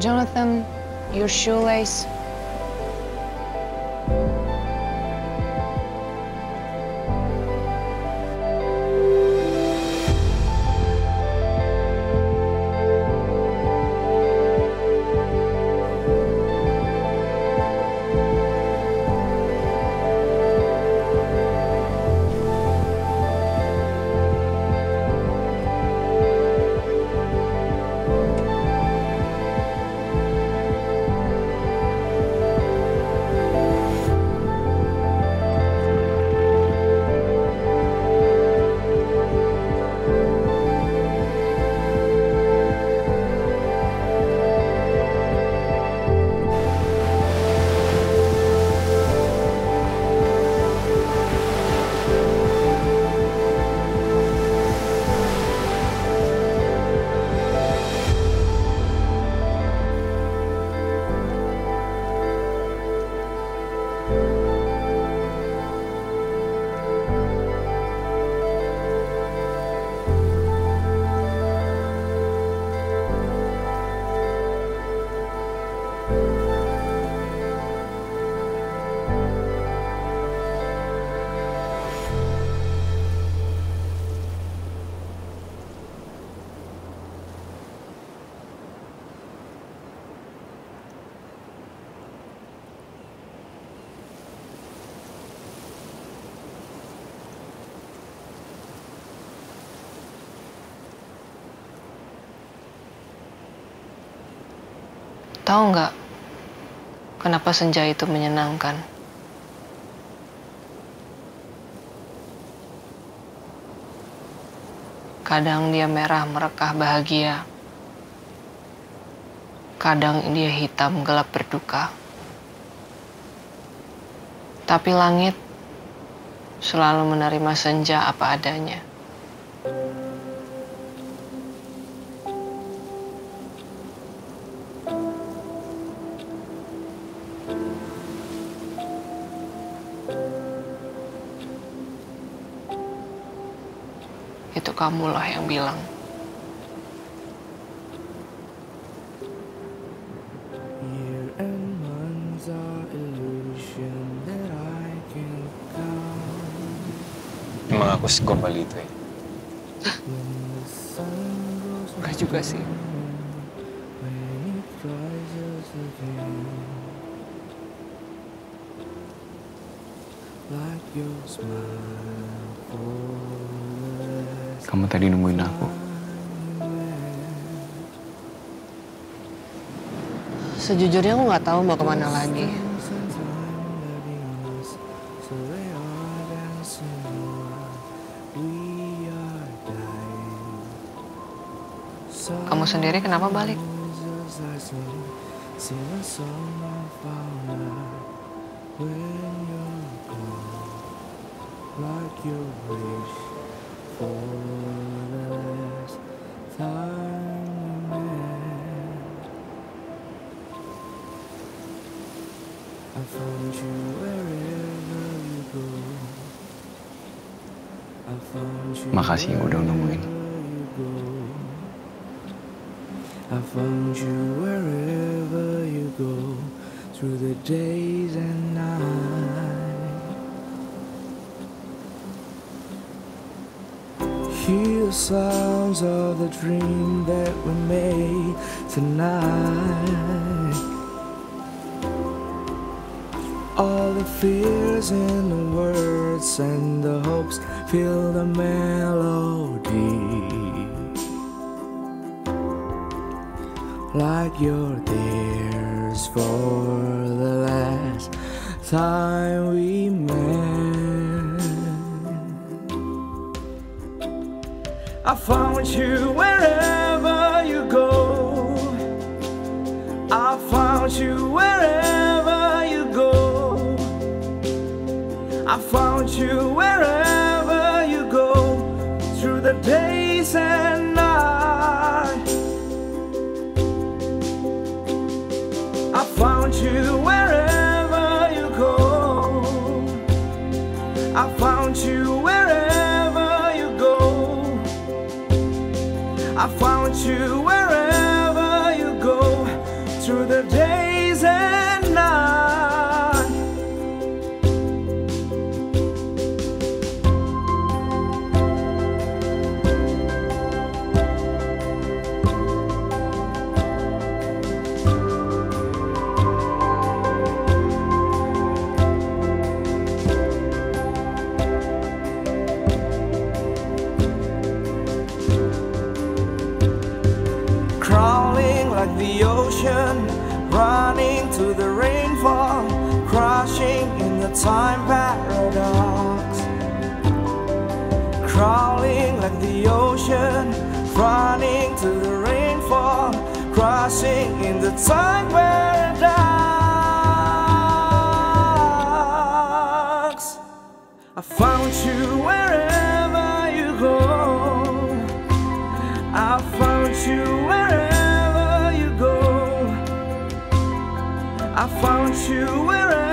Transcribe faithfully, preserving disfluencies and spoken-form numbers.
Jonathan, your shoelace. Tahu nggak kenapa senja itu menyenangkan? Kadang dia merah merekah bahagia. Kadang dia hitam gelap berduka. Tapi langit selalu menerima senja apa adanya. Itu kamulah yang bilang. Emang aku segombal itu ya? Enggak juga sih. Kamu tadi nemuin aku. Sejujurnya aku nggak tahu mau kemana lagi. Kamu sendiri kenapa balik? Makasih yang udah nemuin. I found you wherever you go, through the days and nights. Hear the sounds of the dream that we made tonight. All the fears in the words and the hopes fill the melody. Like you're there for the last time we met. I found you wherever you go. I found you wherever you go. I found you wherever you go, through the days and nights. I found you wherever you go. I found you wherever you go. I found you wherever you go, through the days and night. Crawling like the ocean, running to the rainfall, crashing in the time paradox. Crawling like the ocean, running to the rainfall, crashing in the time paradox. I found you wherever you go. I found you wherever you go. I found you wherever